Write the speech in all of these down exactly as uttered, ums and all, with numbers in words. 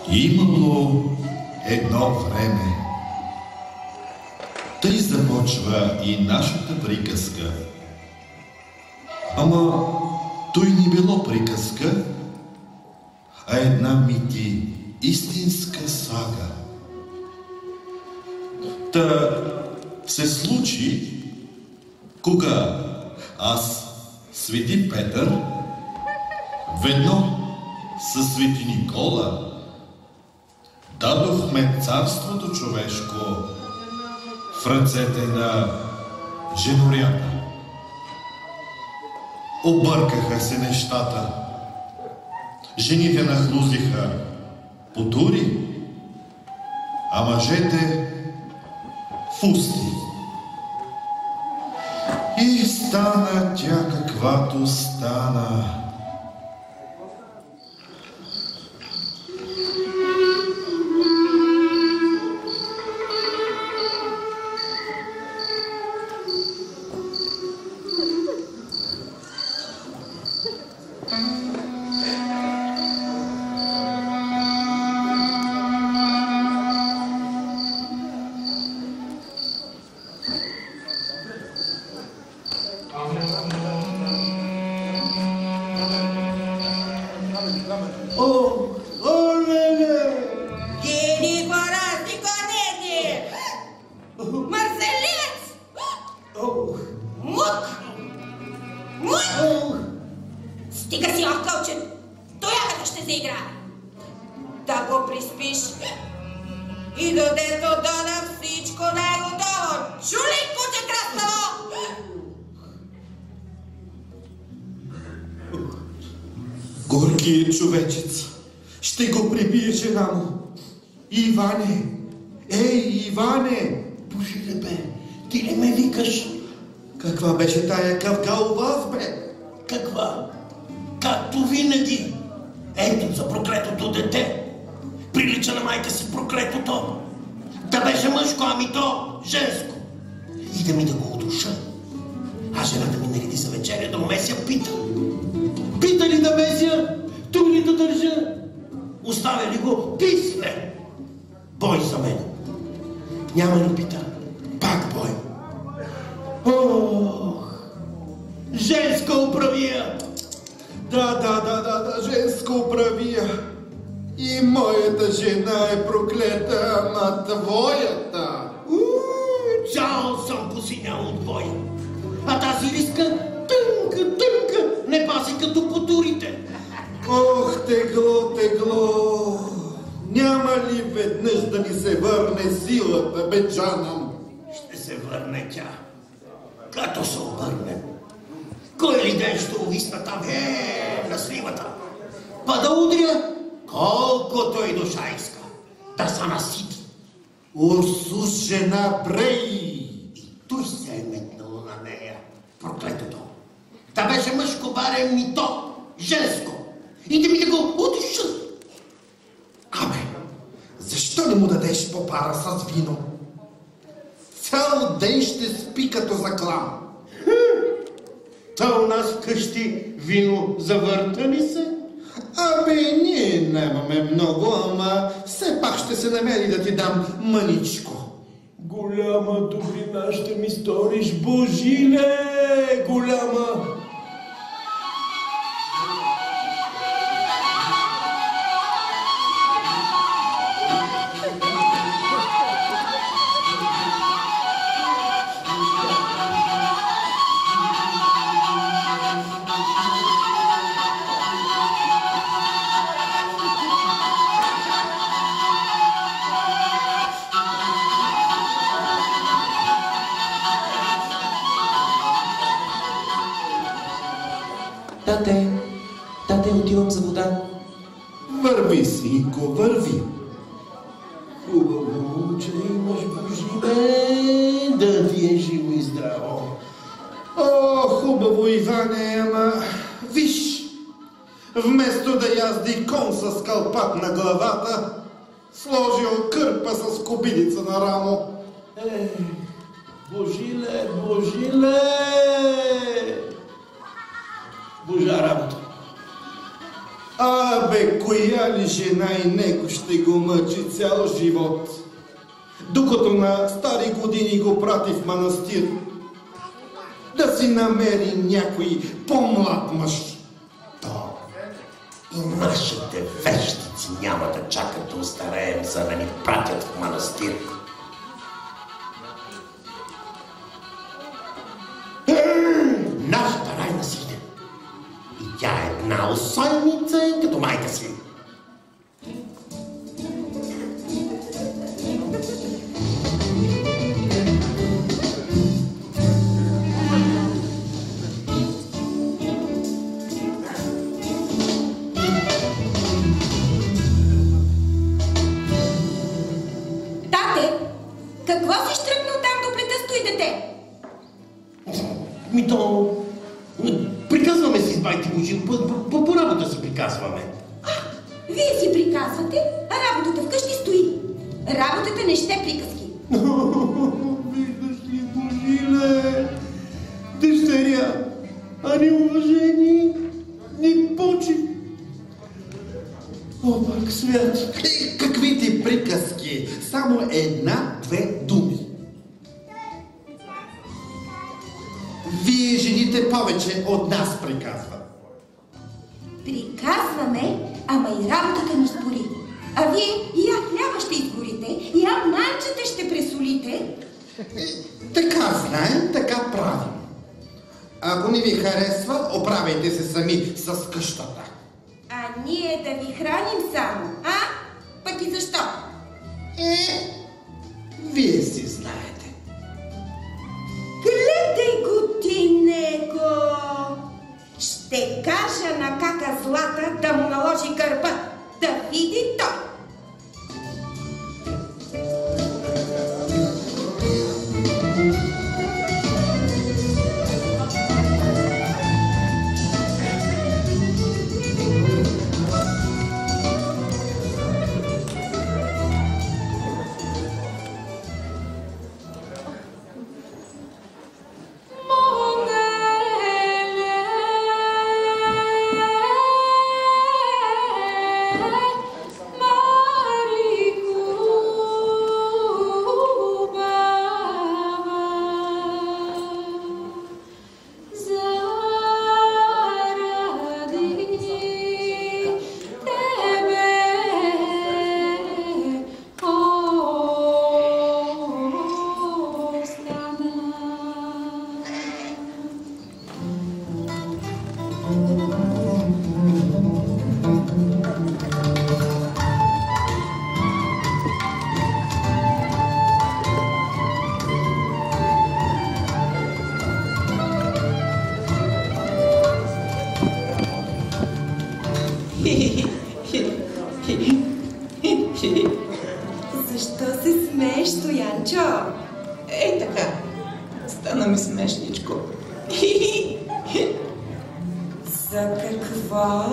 Имало едно време. Тъй започва и нашата приказка. Ама той не било приказка, а една мити истинска сага. Та се случи, кога аз, свети Петър, ведно със свети Никола дадохме царството човешко в ръцете на женорята. Объркаха се нещата. Жените нахлузиха по тури, а мъжете фусти. И стана тя каквато стана. Горкият човечец ще го прибие жена му. Иване! Ей, Иване! Божиле, бе, ти ли ме викаш? Каква беше тая къвка у вас, бе? Каква? Както винаги. Ето за проклетото дете. Прилича на майка си проклетото. Да беше мъжко, ами то женско. И да ми да го удуша. А жената ми нареди за вечеря да умеся пита. Пита ли да меся? Тук ли да държа? Оставя ли го? Писне! Бой за мен. Няма ли пита? Пак бой. Ох! Женска управия! Да, да, да, да, да, женска управия. И моята жена е проклета, ама твоята. Уу, цял съм посинял от боя. А тази риска тънка, тънка, не пази като по турите. Ох, тегло, тегло. Няма ли веднъж да ни се върне силата, бе, Джанам? Ще се върне тя. Като се обърнем. Кой ли ден ще увисна там, е, на сливата? Па да удря, колкото и душа иска. Да са насити. Урсус, жена, брей! И той се е метнало на нея. Проклетото. Да беше мъжко барем ми то, женско. И да ми да го удуша. Абе, защо не му дадеш попара с вино? Цял ден ще спи като заклан. Та у нас вкъщи вино завърта ли се? Абе, ние нямаме много, ама все пак ще се намери да ти дам мъничко. Голяма добрина ще ми сториш, Божиле! Голяма! Тате, тате, отивам за вода. Върви, синко, върви. Хубаво, че имаш, Божиле, да ти е живо и здраво. О, хубаво, Иване, ама виж, вместо да язди кон с калпак на главата, сложил кърпа с кобилица на рамо. Е, Божиле, Божиле! Божа работа. Абе, коя ли жена и него ще го мъчи цял живот, докато на стари години го прати в манастир, да си намери някой по-млад мъж. То и нашите вещици няма да чакат да остареем, за да ни пратят в манастир. Нашата Райна си иде. И тя е една усойница като майка си. Тате, какво си щръкнал там до плита, стои дете? Ми то... Приказваме си с байти Божи, по, по, по работа си приказваме. А, вие си приказвате, а работата вкъщи стои. Работата не ще приказки. Виждаш ли, Божиле, дъщеря, а ни уважение, ни почи. О, пак свят. Е, какви ти приказки? Само една-две думи. Вие, жените, повече от нас приказват. Приказваме, ама и работата ни спори. А вие я хляба ще изгорите, я манчета ще пресолите. Е, така знаем, така правим. Ако не ви харесва, оправяйте се сами с къщата. А ние да ви храним само, а? Пък и защо? Е, вие си знаете. Гледай го ти него! Ще кажа на кака Злата да му наложи гърба, да види той. Защо се смееш, Стоянчо? Ей така, стана ми смешничко. За какво?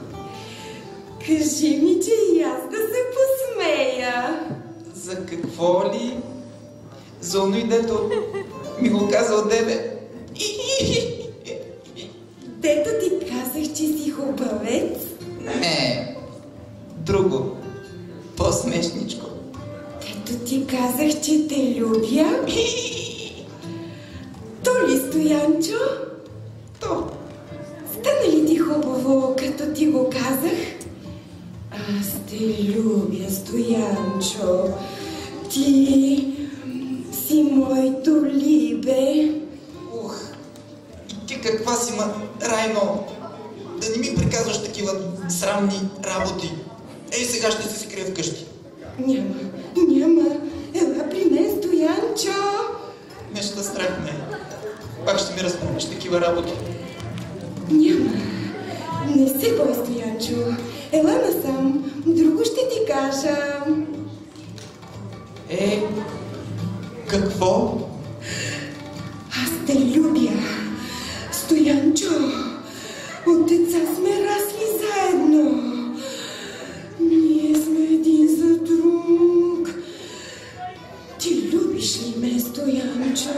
Кажи ми, че и аз да се посмея. За какво ли? За оно и дето ми го каза от тебе. Дето ти казах, че си хубавец. Не, друго, по-смешничко. Дето ти казах, че те любя. То ли, Стоянчо? То. Стана ли ти хубаво, като ти го казах? Аз те любя, Стоянчо. Ти си моето либе. Ух, и ти каква си, ма, Райно? Да не ми приказваш такива срамни работи. Ей, сега ще се скрия вкъщи. Няма, няма. Ела при мен, Стоянчо. Нещо страх ме. Пак ще ми разпомниш такива работи. Няма. Не се бой, Стоянчо. Ела насам. Друго ще ти кажа. Е, какво? Аз те любя. Стоянчо, от деца сме расли заедно. Ние сме един за друг. Ти любиш ли ме, Стоянчо?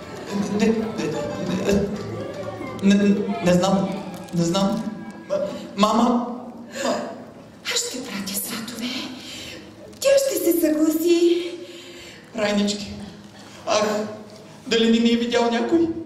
Не, не, не, не, не знам, не знам. Мама? Ма... Аз ще пратя сватове. Тя ще се съгласи. Райнички, ах, дали не ми е видял някой?